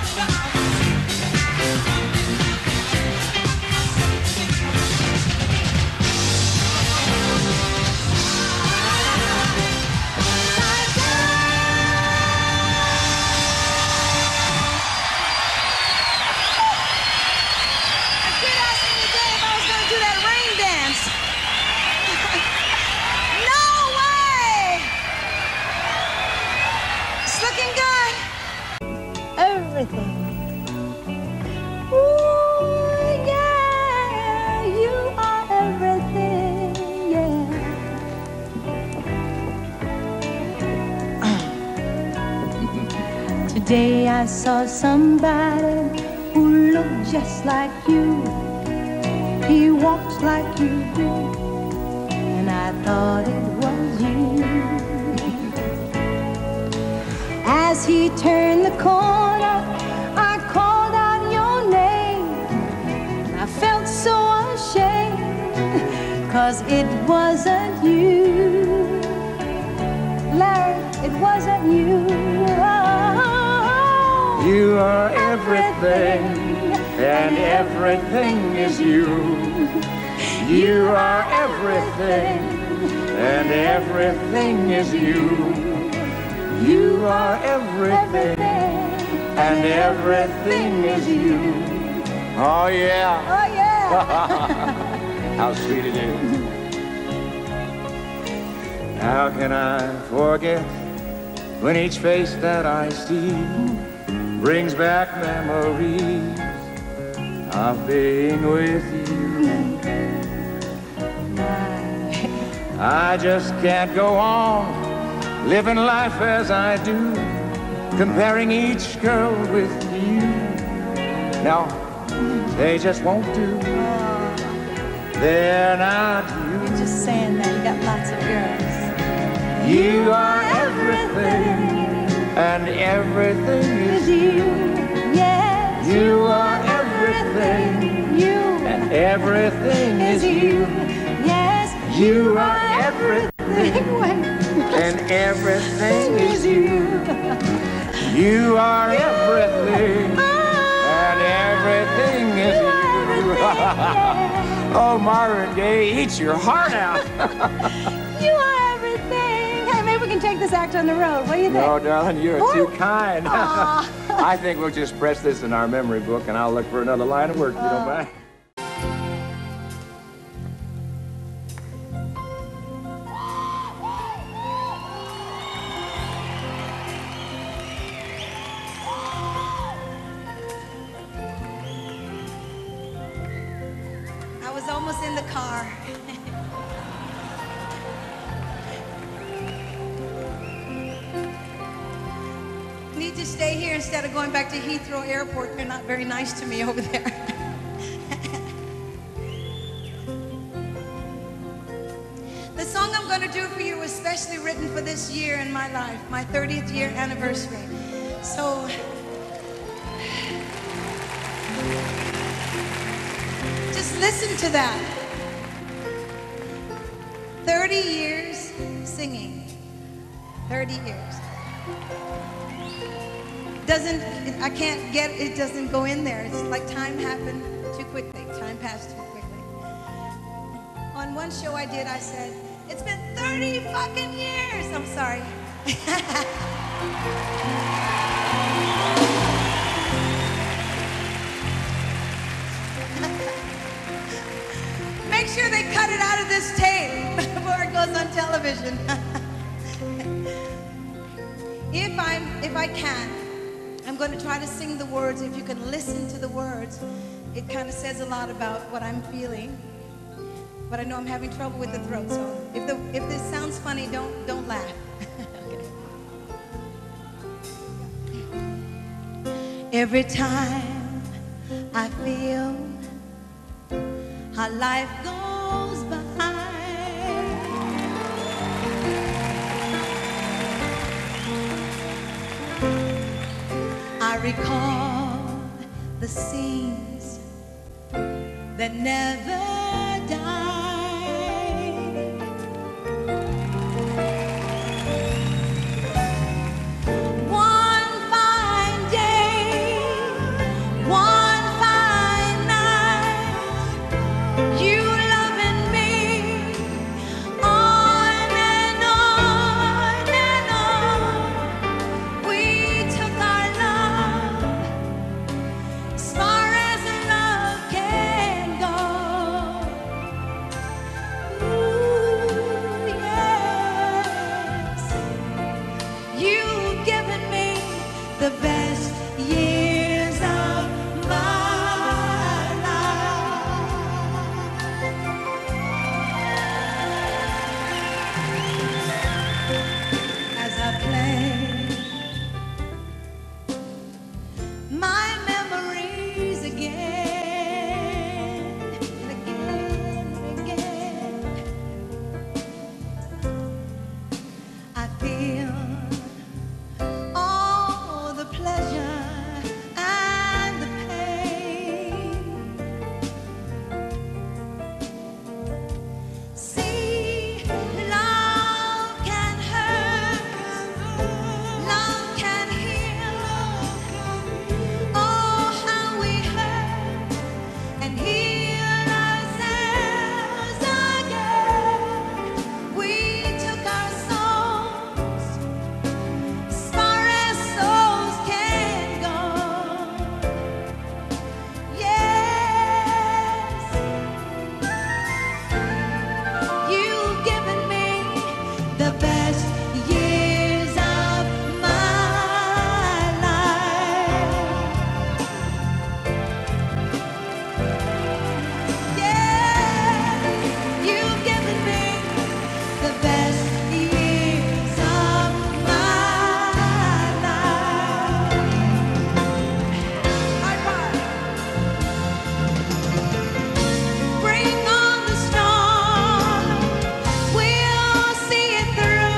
Everything. Ooh, yeah, you are everything, yeah. Today I saw somebody who looked just like you. He walks like you do, and I thought it was you. As he turned the corner, I called out your name. I felt so ashamed, 'cause it wasn't you. Larry, it wasn't you. Oh, You are everything, and everything is you. You are everything, and everything is you. You are everything, and everything is you. Oh, yeah. Oh, yeah. How sweet it is. How can I forget when each face that I see brings back memories of being with you? I just can't go on living life as I do, comparing each girl with you. No, they just won't do. They're not you. You're just saying that. You got lots of girls. You are everything, and everything is you. Yes. You are everything, You. and everything is you. Yes. You are everything, and everything is you. You are everything, and everything is you. Oh, Marvin Gaye, eat your heart out. You are everything. Hey, maybe we can take this act on the road. What do you think? No, darling, you're What? too kind. Aw. I think we'll just press this in our memory book, and I'll look for another line of work, if you don't mind. I was almost in the car. Need to stay here instead of going back to Heathrow Airport. They're not very nice to me over there. The song I'm going to do for you was specially written for this year in my life, my thirtieth year anniversary. So, just listen to that. thirty years singing. thirty years. Doesn't, I can't get, it doesn't go in there. It's like time happened too quickly. Time passed too quickly. On one show I did, I said, It's been thirty fucking years. I'm sorry. Make sure they cut it out of this tape before it goes on television. If I'm, if I can, I'm going to try to sing the words. If you can listen to the words, it kind of says a lot about what I'm feeling. But I know I'm having trouble with the throat, so if the if this sounds funny, don't don't laugh. Every time I feel how life goes by, I recall the scenes that never die. One fine day, one fine night, you loving me on and on and on. We took our love as far as love can go. Ooh, yes, you've given me the best years of my life. As I play my memories again and again and again, I feel all the pleasure and the pain. See, love can hurt, love can heal. Oh, how we hurt and heal ourselves again. We took our souls as far as souls can go. Yes, you've given me the best years of my life. Yeah, you've given me the best years of my life. High five. Bring on the storm, we'll see it through.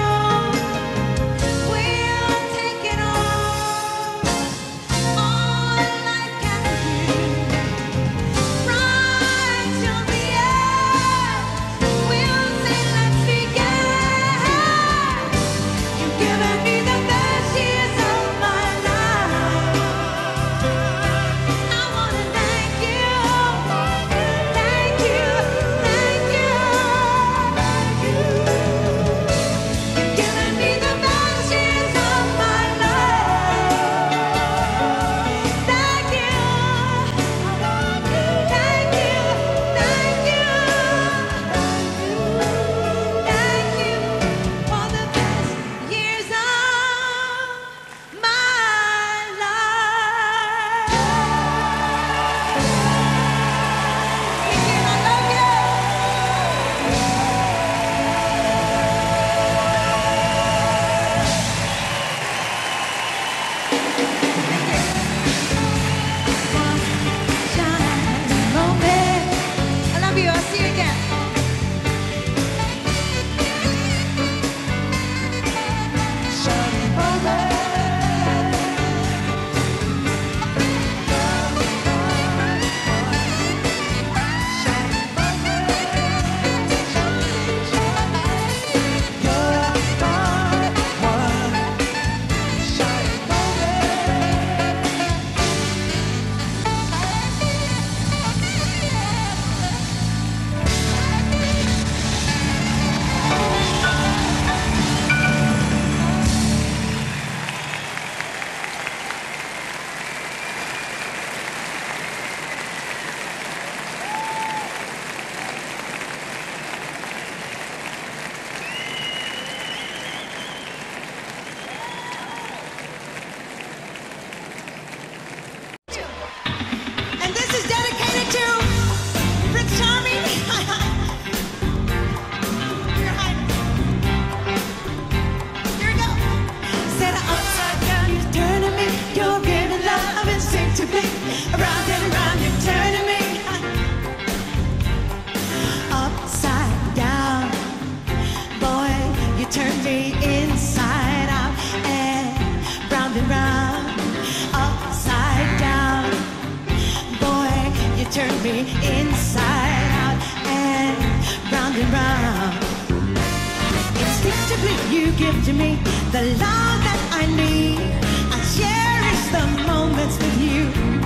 turn me inside out and round and round, upside down. Boy, you turn me inside out and round and round. Instinctively you give to me the love that I need. I cherish the moments with you.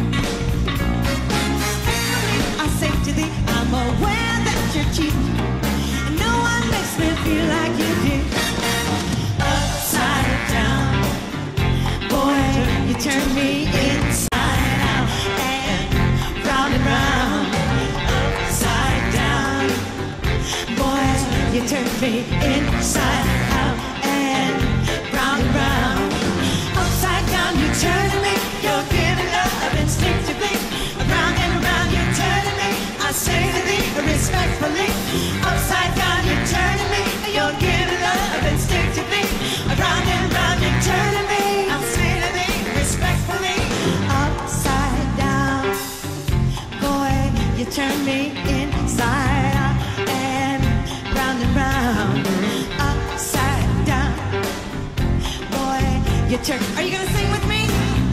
I say to thee, I'm aware that you're cheating, and no one makes me feel like you do. Upside down, boy, you turn me inside out and round and round. Upside down, boy, you turn me inside out and round and round. Upside down, you turn me, you're giving love instinctively. Around and around, you turn me, I say to thee respectfully. Upside down, you turn me, you're giving love instinctively. Around and around, you turn me, I say to thee respectfully. Upside down, boy, you turn me inside out and round and round. Upside down, boy, you turn. Are you gonna sing with me?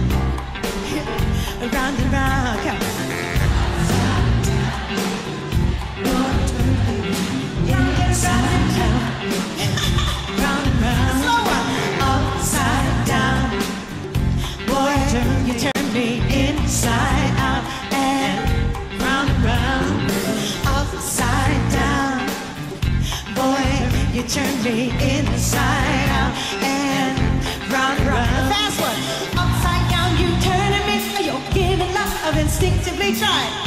Round and round, come. Round and round, upside down. Boy, you turn me inside out and round and round, upside down. Boy, you turn me inside out and round and round. Fast one. Upside down, you turn me, you're giving love instinctively. Try it.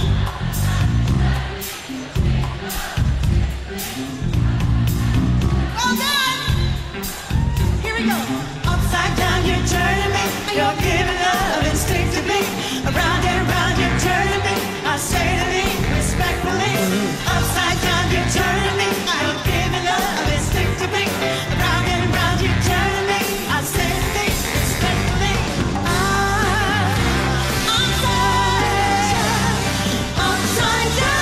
Well done. Here we go. Upside down, you're turning me, you're giving love instinctively. Around and around, you're turning me, I say to thee respectfully. Upside down, you're turning me, I'm giving love instinctively. Around and around, you're turning me, I say to thee respectfully. Ah, upside, upside down.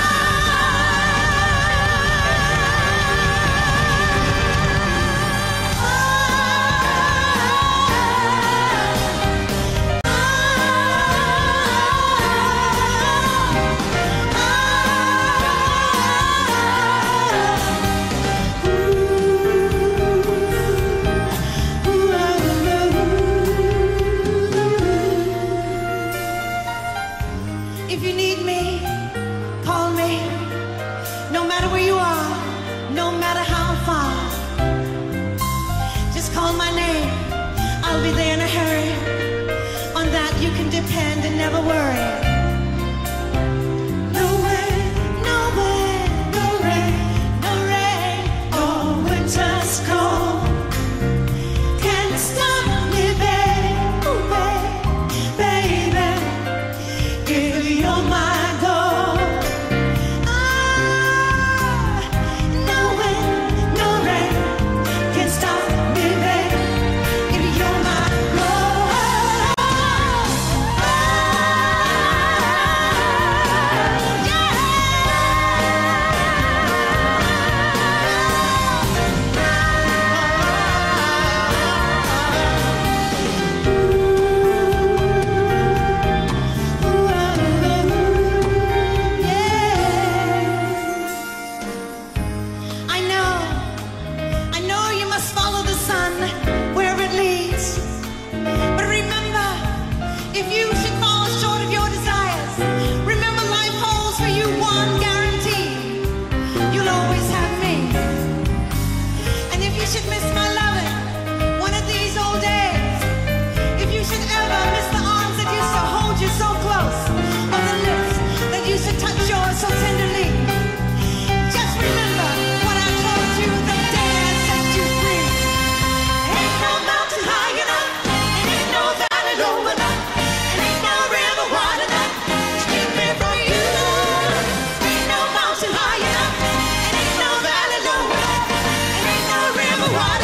If you need me, call me. No matter where you are, no matter how far, just call my name. I'll be there in a hurry. On that you can depend and never worry. No way, no way, no rain, no rain, or winter's cold can stop me, baby, baby. If you're my goal, ah, no wind, no rain can stop me, baby. If you're my goal, I know, I know you must follow the sun wherever it leads. But remember, if you should fall short of your desires, remember life holds for you one guarantee. You'll always have me. And if you should miss my loving one of these old days, if you should ever miss the arms that used to hold you so close, or the lips that used to touch yours so tenderly, just remember what I told you the day I set you free. Ain't no mountain high enough, and ain't no valley low enough, and ain't no river wide enough to keep me from you. Ain't no mountain high enough, and ain't no valley low enough, and ain't no river wide